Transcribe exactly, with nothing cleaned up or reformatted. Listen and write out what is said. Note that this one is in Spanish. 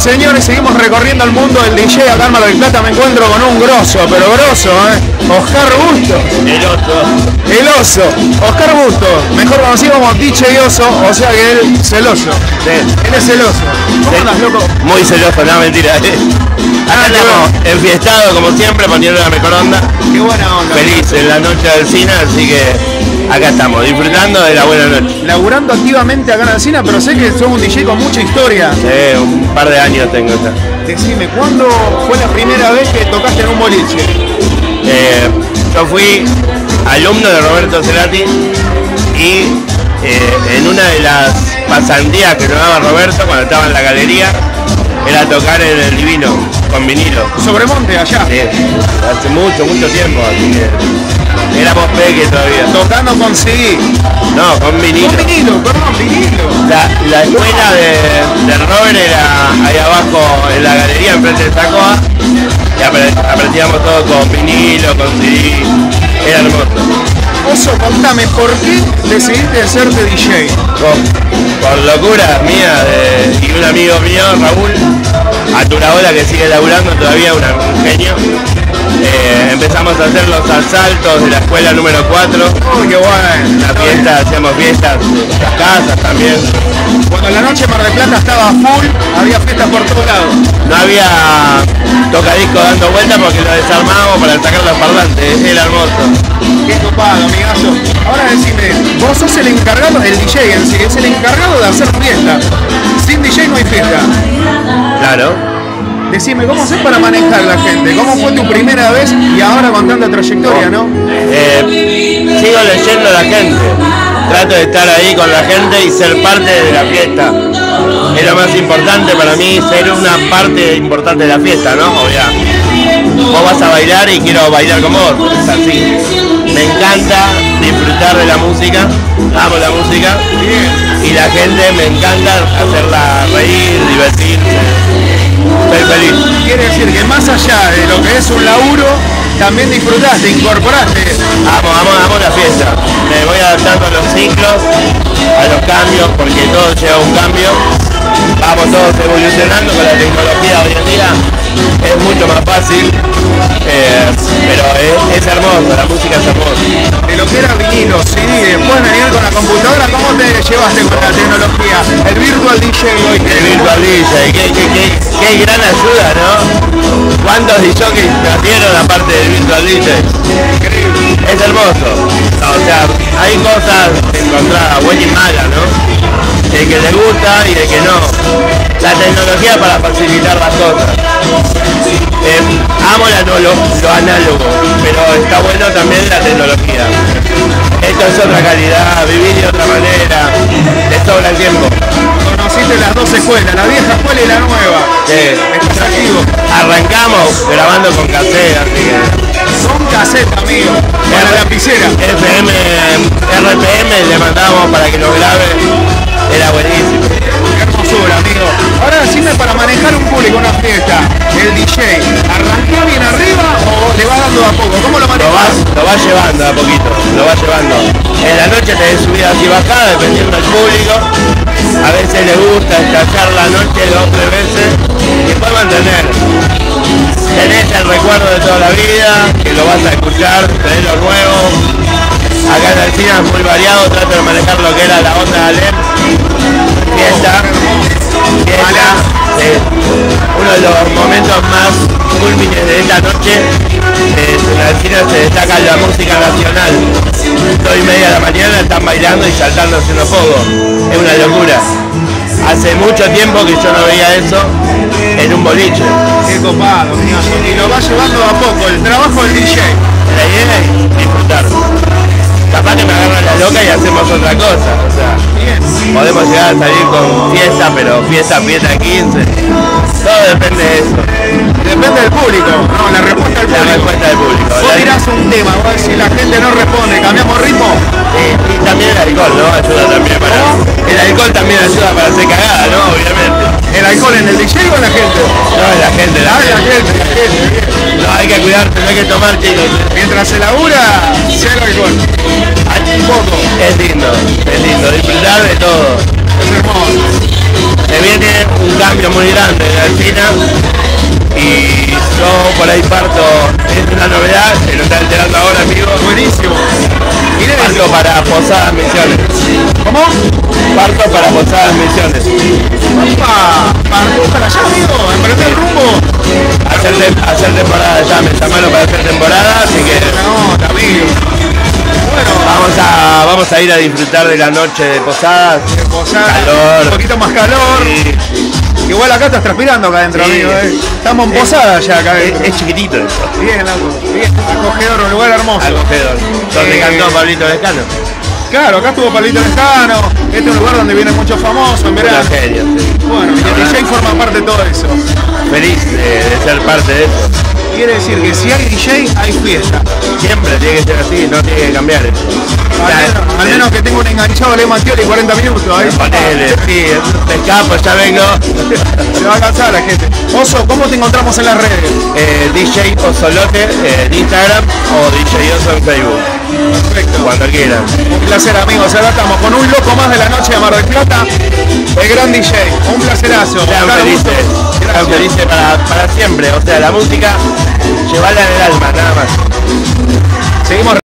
señores, seguimos recorriendo el mundo del D J acá en Mar del Plata. Me encuentro con un grosso, pero grosso, ¿eh? Oscar Bustos. El oso. El oso. Oscar Bustos, mejor conocido como D J Oso, o sea que él celoso. Sí. Él es celoso. ¿Cómo Sí. andas, loco? Muy celoso, no, mentira. Acá Ah, estamos enfiestados como siempre, poniendo la mejor onda. Qué buena onda. Feliz en la noche del cine, así que acá estamos, disfrutando de la buena noche. Laburando activamente acá en la cine, pero sé que sos un D J con mucha historia. Sí, un par de años tengo ya. Decime, ¿cuándo fue la primera vez que tocaste en un boliche? Eh, yo fui alumno de Roberto Cerati y eh, en una de las pasantías que nos daba Roberto cuando estaba en la galería era tocar en el Divino con vinilo. Sobremonte, allá. Sí, hace mucho, mucho tiempo, así que éramos peques todavía. Tocando con C D. No, con vinilo. Con vinilo, perdón, vinilo. La, la escuela de, de Robert era ahí abajo en la galería, enfrente de Sacoa, y apre- aprendíamos todo con vinilo, con C D, era hermoso. Oso, contame, ¿por qué decidiste hacerte D J? Con- por locura mía de, y un amigo mío, Raúl, a Turaola, que sigue laburando todavía, una- un genio, eh, empezamos a hacer los asaltos de la escuela número cuatro, Uy, qué bueno. la fiesta, hacíamos fiestas en las casas también. Cuando la noche en Mar del Plata estaba full, había fiestas por todos lados. No había tocadiscos dando vueltas porque lo desarmamos para sacar los parlantes, era hermoso. Qué copado, amigazo. Ahora decime, vos sos el encargado, el D J en sí, es el encargado de hacer fiesta. Sin D J no hay fiesta. Claro. Decime, ¿cómo haces para manejar a la gente? ¿Cómo fue tu primera vez y ahora con tanta trayectoria, no? Eh, sigo leyendo a la gente. Trato de estar ahí con la gente y ser parte de la fiesta. Es lo más importante para mí, ser una parte importante de la fiesta, ¿no? O sea, vos vas a bailar y quiero bailar con vos. Es así. Me encanta disfrutar de la música, amo la música. Y la gente me encanta hacerla reír, divertirse. Estoy feliz. Quiere decir que más allá de lo que es un laburo, también disfrutaste, incorporaste. Amo, amo, amo la fiesta. Me voy adaptando a los ciclos, a los cambios, porque todo lleva un cambio. Vamos todos evolucionando con la tecnología hoy en día. Es mucho más fácil, eh, pero es, es hermoso, la música es hermosa. De lo que era vinilo, C D, después venir con la computadora, ¿cómo te llevaste con la tecnología? El Virtual D J hoy. El Virtual D J, qué, qué, qué, qué gran ayuda, ¿no? ¿Cuántos D Js nacieron aparte del Virtual D J? Es hermoso. O sea, hay cosas encontradas, buenas y malas, ¿no? El que le gusta y el que no. La tecnología para facilitar las cosas. Eh, amo la, no, lo, lo análogo, pero está bueno también la tecnología. Esto es otra calidad, vivir de otra manera, te sobra el tiempo. Conociste las dos escuelas, la vieja escuela y la nueva. Sí. Estás activo. Arrancamos grabando con cassette, así que Son cassette, amigo. Para la lapicera. F M, R P M le mandamos para que lo grabe, era buenísimo. Qué hermosura, amigo. Ahora decime, para manejar un público, una fiesta, el D J, ¿arrancó bien arriba o le va dando a poco? ¿Cómo lo Lo manejas? vas, lo vas llevando a poquito, lo vas llevando. En la noche tenés subidas y bajadas dependiendo del público. A veces le gusta estallar la noche dos o tres veces y después mantener. Tenés el recuerdo de toda la vida, que lo vas a escuchar, tenés lo nuevo. Acá en el cine es muy variado, trato de manejar lo que era la onda de Alem. Fiesta, fiesta, sí. Uno de los momentos más culmines de esta noche es en el cine se destaca la música nacional. Dos y media de la mañana están bailando y saltando haciendo fuego. Es una locura. Hace mucho tiempo que yo no veía eso en un boliche. Qué copado, amigo. Y lo va llevando a poco, el trabajo del D J. La idea es disfrutar. Capaz que me agarra la loca y hacemos otra cosa. O sea, podemos llegar a salir con fiesta, pero fiesta, fiesta quince. Todo depende de eso. Depende del público, no, la respuesta del La público. respuesta del público. Vos tirás un tema, vos decís la gente no responde, cambiamos ritmo. Y, y también el alcohol, ¿no? Ayuda también para... El alcohol también ayuda para hacer cagada, ¿no? Obviamente. ¿El alcohol en el D J o en la gente? No, es la gente, la Ah, la gente. gente, la gente. Bien. No, hay que cuidarse, no hay que tomar, chicos. Mientras se labura, cero alcohol. Un poco. Es lindo, es lindo, disfrutar de todo. Es hermoso. Se viene un cambio muy grande en la China y yo por ahí parto, es una novedad, se lo está enterando ahora, amigo. Buenísimo. Mire, Parto para Posadas Misiones. ¿cómo? Parto para Posadas Misiones. Opa, partó para allá, amigo, emprender el rumbo. Hacer, te- hacer temporada, ya me llamaron para hacer temporada, así que No, amigo. Bueno, vamos a, vamos a ir a disfrutar de la noche de Posadas. Posada, Calor. un poquito más calor. Y Igual acá estás transpirando acá adentro, Sí. amigo. eh. Estamos en Posada ya acá es, adentro. es chiquitito eso. Bien, loco. Bien. Acogedor, un lugar hermoso. Acogedor. Donde Eh, cantó Pablito Lescano. Claro, acá estuvo Palito Lescano. Este es un lugar donde vienen muchos famosos en Una verano. serie, sí. Bueno, y el D J forma parte de todo eso. Feliz de, de ser parte de eso. Quiere decir que si hay D J, hay fiesta. Siempre tiene que ser así, no tiene que cambiar eso. Al Ya, menos, al el- menos que tenga un enganchado Le Mattioli cuarenta minutos. Ahí Ponele, sí, me escapo, ya vengo. se va a cansar la gente. Oso, ¿cómo te encontramos en las redes? Eh, D J Osolote eh, en Instagram o D J Oso en Facebook. Perfecto. Cuando quieran. Un placer, amigos. Ahora estamos con un loco más de la noche de Mar del Plata, el gran D J. Un placerazo. Sean Claro, felices, gusto. sean Gracias. felices para, para siempre. O sea, la música, llevarla en el alma, nada más. Seguimos.